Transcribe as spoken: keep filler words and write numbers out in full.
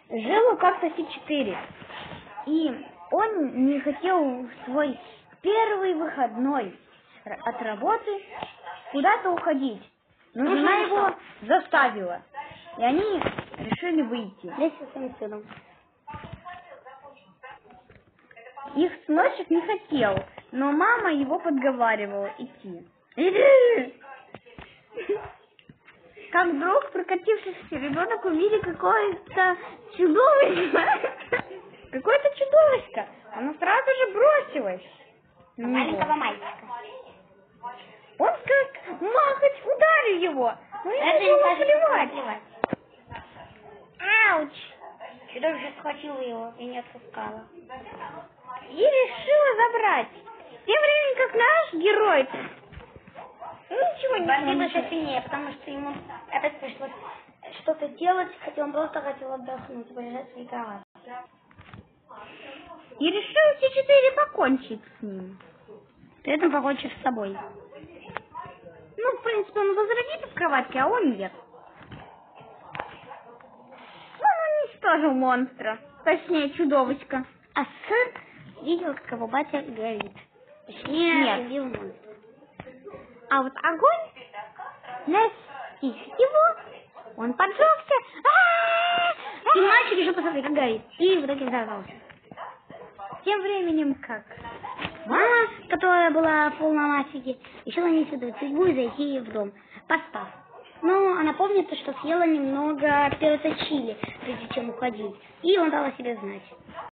Жил как-то Си четыре, и он не хотел в свой первый выходной от работы куда-то уходить. Но Ну, жена что? его заставила, и они решили выйти. Вместе с своим сыном. Их сыночек не хотел, но мама его подговаривала идти. Иди! Как вдруг прокатившийся ребенок увидел какое-то чудовище. Какое-то чудовище. Оно сразу же бросилось на него. Маленького мальчика. Он как махать ударил его. Но Это ему не было плевать. плевать. Ауч! Чудовище схватило его и не отпускало. И решила забрать. Тем временем как наш герой ничего не Спасибо смог. шофине, потому что ему опять пришлось что-то делать, хотя он просто хотел отдохнуть, полежать в своей кровати. И решил Си четыре покончить с ним. При этом покончив с собой. Ну, в принципе, он возродится в кроватке, а он нет. Он уничтожил монстра. Точнее, чудовочка. А сын видел, как его батя горит. Точнее, Нет. убил монстра. А вот огонь настиг его. Он поджегся. И мальчик решил посмотреть, как горит. И в итоге взорвался. Тем временем как? Мама, которая была в полном афиге, решила не исследовать судьбу и зайти в дом, поспав. Но она помнит, что съела немного перца чили, прежде чем уходить. И он дала себе знать.